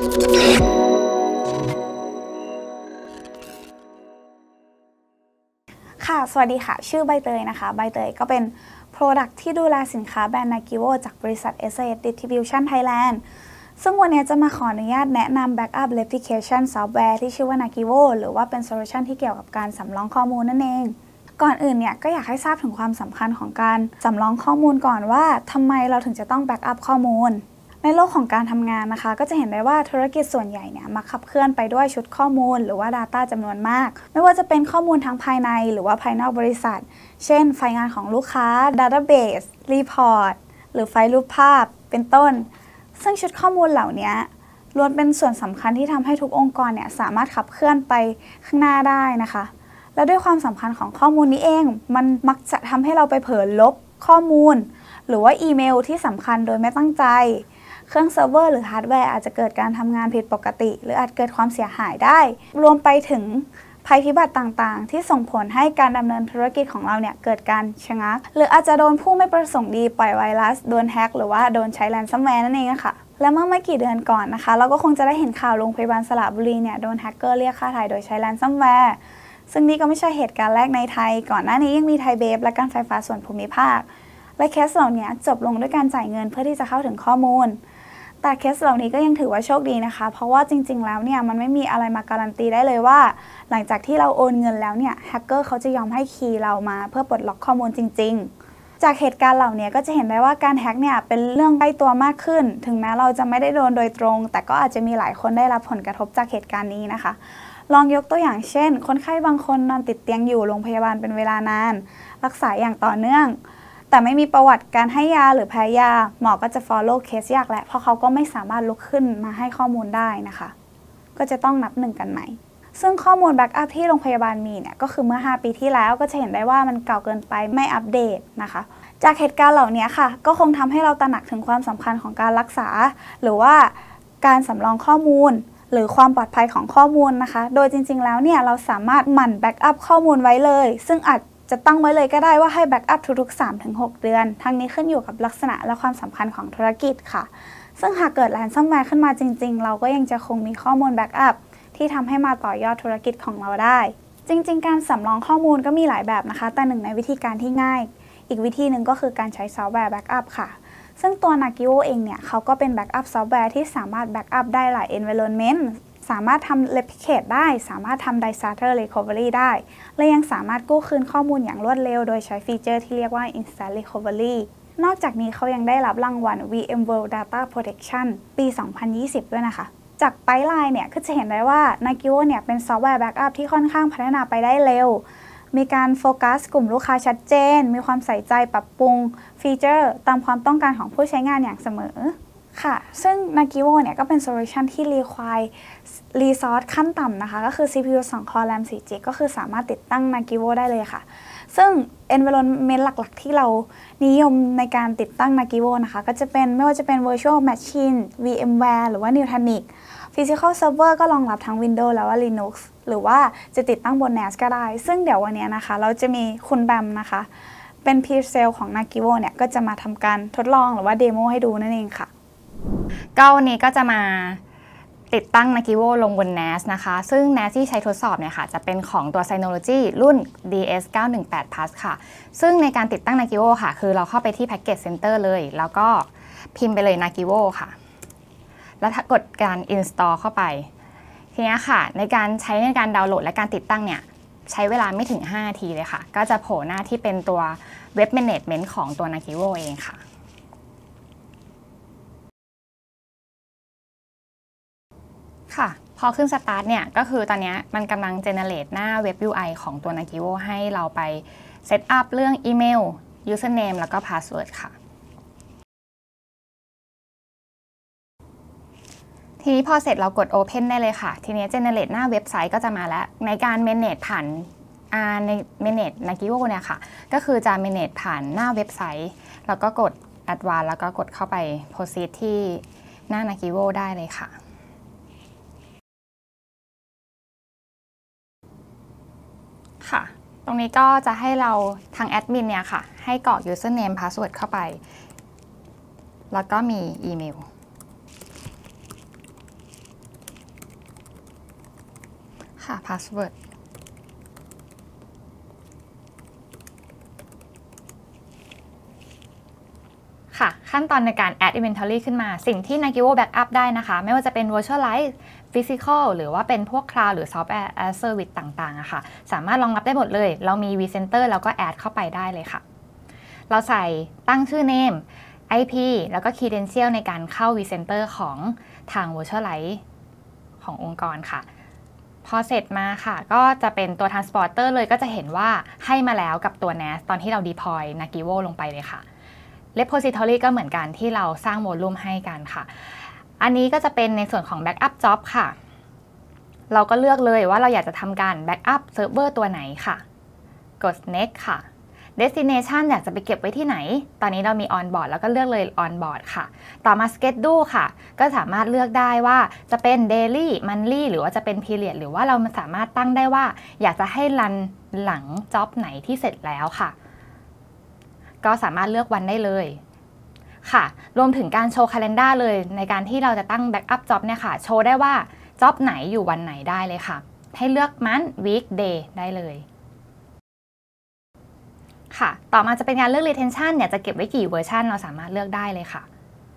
ค่ะสวัสดีค่ะชื่อใบเตยนะคะใบเตยก็เป็น Product ที่ดูแลสินค้าแบรนด์ Nagivo จากบริษัท SAS Distribution Thailand ซึ่งวันนี้จะมาขออนุญาตแนะนำ Backup Replication Software ที่ชื่อว่า Nagivo หรือว่าเป็นโซลูชันที่เกี่ยวกับการสำรองข้อมูลนั่นเองก่อนอื่นเนี่ยก็อยากให้ทราบถึงความสำคัญของการสำรองข้อมูลก่อนว่าทำไมเราถึงจะต้อง Backup ข้อมูลในโลกของการทำงานนะคะก็จะเห็นได้ว่าธุรกิจส่วนใหญ่เนี่ยมักขับเคลื่อนไปด้วยชุดข้อมูลหรือว่า Data จำนวนมากไม่ว่าจะเป็นข้อมูลทั้งภายในหรือว่าภายนอกบริษัทเช่นไฟล์งานของลูกค้า Database Report หรือไฟล์รูปภาพเป็นต้นซึ่งชุดข้อมูลเหล่านี้ล้วนเป็นส่วนสำคัญที่ทำให้ทุกองค์กรเนี่ยสามารถขับเคลื่อนไปข้างหน้าได้นะคะและด้วยความสำคัญของข้อมูลนี้เองมันมักจะทำให้เราไปเผลอลบข้อมูลหรือว่าอีเมลที่สำคัญโดยไม่ตั้งใจเครื่องเซิร์ฟเวอร์หรือฮาร์ดแวร์อาจจะเกิดการทำงานผิดปกติหรืออาจเกิดความเสียหายได้รวมไปถึงภัยพิบัติต่างๆที่ส่งผลให้การดำเนินธุรกิจของเราเนี่ยเกิดการชะงักหรืออาจจะโดนผู้ไม่ประสงค์ดีปล่อยไวรัสโดนแฮ็กหรือว่าโดนใช้แรนซัมแวร์นั่นเองค่ะและเมื่อไม่กี่เดือนก่อนนะคะเราก็คงจะได้เห็นข่าวโรงพยาบาลสระบุรีเนี่ยโดนแฮกเกอร์เรียกค่าไถ่โดยใช้แรนซัมแวร์ซึ่งนี่ก็ไม่ใช่เหตุการณ์แรกในไทยก่อนหน้านี้ยังมีไทยเบฟและการไฟฟ้าส่วนภูมิภาคและเคสเหล่านี้จบลงด้วยการจ่ายเงินเพื่อที่จะเข้าถึงข้อมูลแต่เคสเหล่านี้ก็ยังถือว่าโชคดีนะคะเพราะว่าจริงๆแล้วเนี่ยมันไม่มีอะไรมาการันตีได้เลยว่าหลังจากที่เราโอนเงินแล้วเนี่ยแฮกเกอร์เขาจะยอมให้คีย์เรามาเพื่อปลดล็อกข้อมูลจริงๆจากเหตุการณ์เหล่านี้ก็จะเห็นได้ว่าการแฮกเนี่ยเป็นเรื่องใกล้ตัวมากขึ้นถึงแม้เราจะไม่ได้โดนโดยตรงแต่ก็อาจจะมีหลายคนได้รับผลกระทบจากเหตุการณ์นี้นะคะลองยกตัวอย่างเช่นคนไข้บางคนนอนติดเตียงอยู่โรงพยาบาลเป็นเวลานานรักษาอย่างต่อเนื่องแต่ไม่มีประวัติการให้ยาหรือแพ้ยาหมอก็จะ follow เคสยากแหละเพราะเขาก็ไม่สามารถลุกขึ้นมาให้ข้อมูลได้นะคะก็จะต้องนับหนึ่งกันใหม่ซึ่งข้อมูลแบ็กอัพที่โรงพยาบาลมีเนี่ยก็คือเมื่อ5 ปีที่แล้วก็จะเห็นได้ว่ามันเก่าเกินไปไม่อัปเดตนะคะจากเหตุการณ์เหล่านี้ค่ะก็คงทำให้เราตระหนักถึงความสำคัญของการรักษาหรือว่าการสำรองข้อมูลหรือความปลอดภัยของข้อมูลนะคะโดยจริงๆแล้วเนี่ยเราสามารถหมั่นแบ็กอัพข้อมูลไว้เลยซึ่งอาจจะตั้งไว้เลยก็ได้ว่าให้แบ็กอัพทุกๆ 3-6 เดือนทั้งนี้ขึ้นอยู่กับลักษณะและความสำคัญของธุรกิจค่ะซึ่งหากเกิดแรนซัมแวร์ขึ้นมาจริงๆเราก็ยังจะคงมีข้อมูลแบ็กอัพที่ทำให้มาต่อยอดธุรกิจของเราได้จริงๆการสำรองข้อมูลก็มีหลายแบบนะคะแต่หนึ่งในวิธีการที่ง่ายอีกวิธีหนึ่งก็คือการใช้ซอฟต์แวร์แบ็กอัพค่ะซึ่งตัว Nagivo เองเนี่ยเขาก็เป็นแบ็กอัพซอฟต์แวร์ที่สามารถแบ็กอัพได้หลาย environmentสามารถทำ replicate ได้สามารถทำ disaster recovery ได้และยังสามารถกู้คืนข้อมูลอย่างรวดเร็วโดยใช้ฟีเจอร์ที่เรียกว่า instant recovery นอกจากนี้เขายังได้รับรางวัล VMworld Data Protection ปี 2020 ด้วยนะคะจากไพป์ไลน์เนี่ยก็จะเห็นได้ว่า Nagivo เนี่ยเป็นซอฟต์แวร์แบ็กอัพที่ค่อนข้างพัฒนาไปได้เร็วมีการโฟกัสกลุ่มลูกค้าชัดเจนมีความใส่ใจปรับปรุงฟีเจอร์ตามความต้องการของผู้ใช้งานอย่างเสมอค่ะซึ่ง Nagivo เนี่ยก็เป็นโซลูชันที่ require resource ขั้นต่ำนะคะก็คือ CPU 2 core RAM 4 GB ก็คือสามารถติดตั้ง Nagivo ได้เลยค่ะซึ่ง environment หลักๆที่เรานิยมในการติดตั้ง Nagivo นะคะก็จะเป็นไม่ว่าจะเป็น virtual machine VMware หรือว่า Nutanix Physical Server ก็รองรับทั้ง Windows แล้วว่า Linux หรือว่าจะติดตั้งบน NAS ก็ได้ซึ่งเดี๋ยววันนี้นะคะเราจะมีคุณแบมนะคะเป็น Pre-sale ของ Nagivo เนี่ยก็จะมาทำการทดลองหรือว่าเดโมให้ดูนั่นเองค่ะก็วันนี้ก็จะมาติดตั้ง Nagivo ลงบน NAS นะคะซึ่ง NAS ที่ใช้ทดสอบเนี่ยค่ะจะเป็นของตัว Synology รุ่น DS918 Plus ค่ะซึ่งในการติดตั้ง Nagivo ค่ะคือเราเข้าไปที่ Package Center เลยแล้วก็พิมพ์ไปเลย Nagivo ค่ะแล้วกดการ install เข้าไปทีนี้ค่ะในการดาวน์โหลดและการติดตั้งเนี่ยใช้เวลาไม่ถึง5 นาทีเลยค่ะก็จะโผล่หน้าที่เป็นตัว Web Management ของตัว Nagivo เองค่ะค่ะพอขึ้นสตาร์ทเนี่ยก็คือตอนนี้มันกำลังเจเนเรตหน้าเว็บ UI ของตัว Nagivo ให้เราไปเซตอัพเรื่องอีเมล username แล้วก็ password ค่ะทีนี้พอเสร็จเรากด Open ได้เลยค่ะทีนี้เจเนเรตหน้าเว็บไซต์ก็จะมาแล้วในการ manage ผ่านใน manage Nagivo เนี่ยค่ะก็คือจะ manage ผ่านหน้าเว็บไซต์แล้วก็กด Advanced แล้วก็กดเข้าไป proceed ที่หน้า Nagivo ได้เลยค่ะค่ะตรงนี้ก็จะให้เราทางแอดมินเนี่ยค่ะให้กรอก username password เข้าไปแล้วก็มีอีเมลค่ะ password ค่ะขั้นตอนในการ add inventory ขึ้นมาสิ่งที่ Nagivo Backup ได้นะคะไม่ว่าจะเป็น virtualize physical หรือว่าเป็นพวก cloud หรือ software as service ต่างๆอะค่ะสามารถรองรับได้หมดเลยเรามี vCenter แล้วก็ add เข้าไปได้เลยค่ะเราใส่ตั้งชื่อ name IP แล้วก็ credential ในการเข้า vCenter ของทาง virtualize ขององค์กรค่ะพอเสร็จมาค่ะก็จะเป็นตัว transporter เลยก็จะเห็นว่าให้มาแล้วกับตัว NAS ตอนที่เรา deploy Nagivo ลงไปเลยค่ะrepository ก็เหมือนกันที่เราสร้างโวลูมให้กันค่ะอันนี้ก็จะเป็นในส่วนของ backup job ค่ะเราก็เลือกเลยว่าเราอยากจะทำการ backup server ตัวไหนค่ะกด next ค่ะ destination อยากจะไปเก็บไว้ที่ไหนตอนนี้เรามี on board แล้วก็เลือกเลย on board ค่ะต่อมา schedule ค่ะก็สามารถเลือกได้ว่าจะเป็น daily monthly หรือว่าจะเป็น period หรือว่าเราสามารถตั้งได้ว่าอยากจะให้รันหลัง job ไหนที่เสร็จแล้วค่ะก็สามารถเลือกวันได้เลยค่ะรวมถึงการโชว์ calendar เลยในการที่เราจะตั้ง backup job เนี่ยค่ะโชว์ได้ว่า job ไหนอยู่วันไหนได้เลยค่ะให้เลือก month week day ได้เลยค่ะต่อมาจะเป็นการเลือก retention เนี่ยจะเก็บไว้กี่เวอร์ชันเราสามารถเลือกได้เลยค่ะ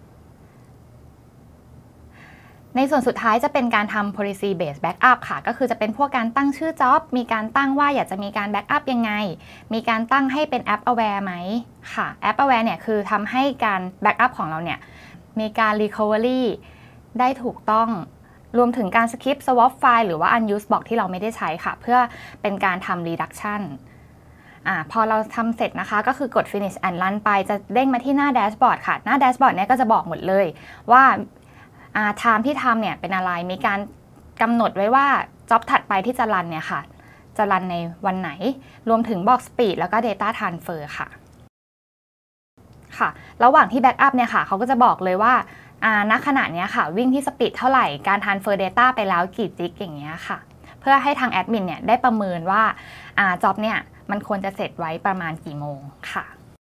ในส่วนสุดท้ายจะเป็นการทำ policy based backup ค่ะก็คือจะเป็นพวกการตั้งชื่อ job มีการตั้งว่าอยากจะมีการ backup ยังไงมีการตั้งให้เป็น app aware ไหมค่ะ app aware เนี่ยคือทำให้การ backup ของเราเนี่ยมีการ recovery ได้ถูกต้องรวมถึงการ skip swap file หรือว่า unused block ที่เราไม่ได้ใช้ค่ะเพื่อเป็นการทำ reductionพอเราทำเสร็จนะคะก็คือกด finish and run ไปจะเด้งมาที่หน้า dashboard ค่ะหน้า dashboard เนี่ยก็จะบอกหมดเลยว่าtime ที่ทำเนี่ยเป็นอะไรมีการกำหนดไว้ว่า job ถัดไปที่จะรันเนี่ยค่ะจะรันในวันไหนรวมถึงบอก speed แล้วก็ data transfer ค่ะระหว่างที่ backup เนี่ยค่ะเขาก็จะบอกเลยว่าณขณะนี้ค่ะวิ่งที่ speed เท่าไหร่การ transfer data ไปแล้วกี่จิกอย่างเงี้ยค่ะเพื่อให้ทางแอดมินเนี่ยได้ประเมินว่าjob เนี่ยมันควรจะเสร็จไว้ประมาณกี่โมงค่ะ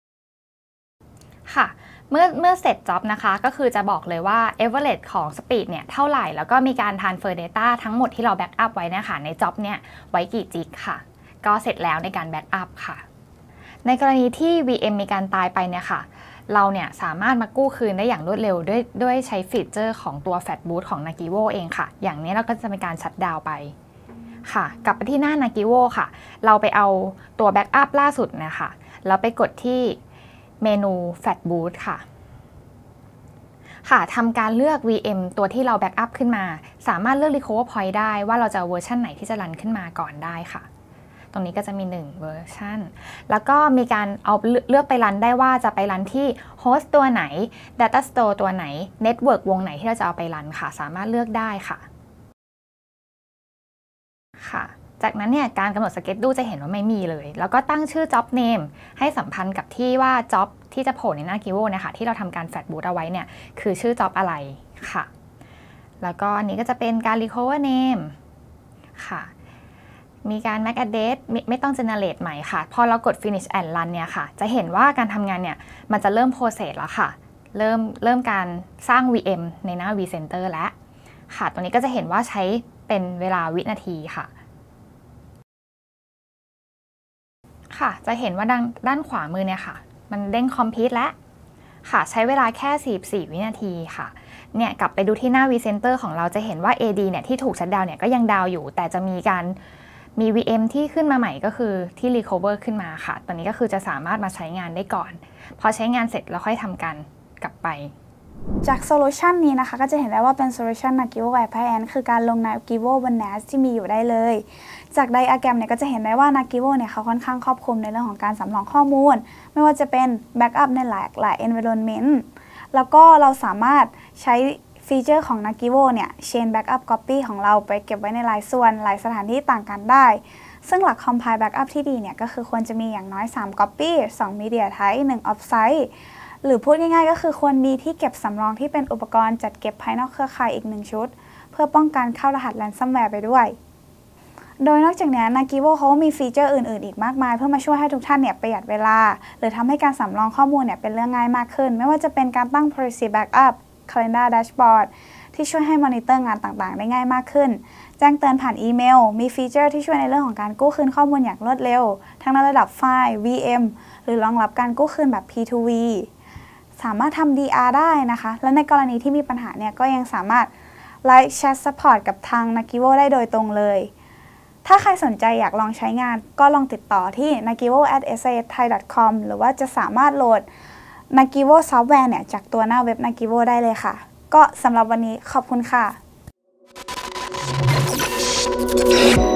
เมื่อเสร็จ job นะคะก็คือจะบอกเลยว่า average ของ speed เนี่ยเท่าไหร่แล้วก็มีการ transfer data ทั้งหมดที่เรา backup ไว้นะคะใน job เนี่ยไว้กี่จิกค่ะก็เสร็จแล้วในการ backup ค่ะในกรณีที่ VM มีการตายไปเนี่ยค่ะเราเนี่ยสามารถมากู้คืนได้อย่างรวดเร็วด้วยใช้ฟีเจอร์ของตัว Fat Boot ของ Nagivo เองค่ะอย่างนี้เราก็จะเป็นการชัตดาวน์ไปค่ะกลับไปที่หน้า Nagivo ค่ะเราไปเอาตัว backup ล่าสุดนะคะเราไปกดที่เมนู Fat Boot ค่ะทำการเลือก VM ตัวที่เรา Backup ขึ้นมาสามารถเลือก Recover Point ได้ว่าเราจะเวอร์ชันไหนที่จะรันขึ้นมาก่อนได้ค่ะตรงนี้ก็จะมี1เวอร์ชันแล้วก็มีการเอาเลือกไปรันได้ว่าจะไปรันที่โฮสต์ตัวไหน Data Store ตัวไหน Network วงไหนที่เราจะเอาไปรันค่ะสามารถเลือกได้ค่ะจากนั้นเนี่ยการกำหนดสเก็ตดูจะเห็นว่าไม่มีเลยแล้วก็ตั้งชื่อ job name ให้สัมพันธ์กับที่ว่า job ที่จะโผล่ในหน้า Nagivo นะคะที่เราทำการ Fat Boot เอาไว้เนี่ยคือชื่อ job อะไรค่ะแล้วก็อันนี้ก็จะเป็นการ recover name ค่ะมีการ MAC address ไม่ต้อง generate ใหม่ค่ะพอเรากด finish and run เนี่ยค่ะจะเห็นว่าการทำงานเนี่ยมันจะเริ่ม process แล้วค่ะเริ่มการสร้าง VM ในหน้า vCenter แล้วค่ะตรงนี้ก็จะเห็นว่าใช้เป็นเวลาวินาทีค่ะจะเห็นว่าด้านขวามือเนี่ยค่ะมันเด้ง complete แล้วค่ะใช้เวลาแค่44วินาทีค่ะเนี่ยกลับไปดูที่หน้า vCenter ของเราจะเห็นว่า AD เนี่ยที่ถูกชัตดาวน์เนี่ยก็ยังดาวอยู่แต่จะมี VM ที่ขึ้นมาใหม่ก็คือที่ recover ขึ้นมาค่ะตอนนี้ก็คือจะสามารถมาใช้งานได้ก่อนพอใช้งานเสร็จแล้วค่อยทำการกลับไปจากโซลูชันนี้นะคะก็จะเห็นได้ว่าเป็นโซลูชัน Nagivo Appliance คือการลง Nagivo บน NAS ที่มีอยู่ได้เลยจากไดอะแกรมเนี่ยก็จะเห็นได้ว่า Nagivo เนี่ยเขาค่อนข้างครอบคลุมในเรื่องของการสำรองข้อมูลไม่ว่าจะเป็น Backup ในหลาย environment แล้วก็เราสามารถใช้ฟีเจอร์ของ Nagivo เนี่ย Chain Backup Copy ของเราไปเก็บไว้ในหลายส่วนหลายสถานที่ต่างกันได้ซึ่งหลัก Compile Backup ที่ดีเนี่ยก็คือควรจะมีอย่างน้อย3 Copy 2 Media Type 1 Offsiteหรือพูดง่ายๆก็คือควรมีที่เก็บสำรองที่เป็นอุปกรณ์จัดเก็บภายนอกเครือข่ายอีก1ชุดเพื่อป้องกันเข้ารหัสแรนซัมแวร์ไปด้วยโดยนอกจากนี้ Nagivo เขามีฟีเจอร์อื่นๆอีกมากมายเพื่อมาช่วยให้ทุกท่านเนี่ยประหยัดเวลาหรือทำให้การสำรองข้อมูลเนี่ยเป็นเรื่องง่ายมากขึ้นไม่ว่าจะเป็นการตั้ง Policy Backup Calendar Dashboard ที่ช่วยให้มอนิเตอร์งานต่างๆได้ง่ายมากขึ้นแจ้งเตือนผ่านอีเมลมีฟีเจอร์ที่ช่วยในเรื่องของการกู้คืนข้อมูลอย่างรวดเร็วทั้งในระดับไฟล์ VM หรือรองรับการกู้คืนแบบ P2V สามารถทำ DR ได้นะคะและในกรณีที่มีปัญหาเนี่ยก็ยังสามารถไลฟ์แชทซัพพอร์ตกับทาง Nagivo ได้โดยตรงเลยถ้าใครสนใจอยากลองใช้งานก็ลองติดต่อที่ nagivo@sasthai.com หรือว่าจะสามารถโหลด Nagivo ซอฟต์แวร์เนี่ยจากตัวหน้าเว็บ Nagivo ได้เลยค่ะก็สำหรับวันนี้ขอบคุณค่ะ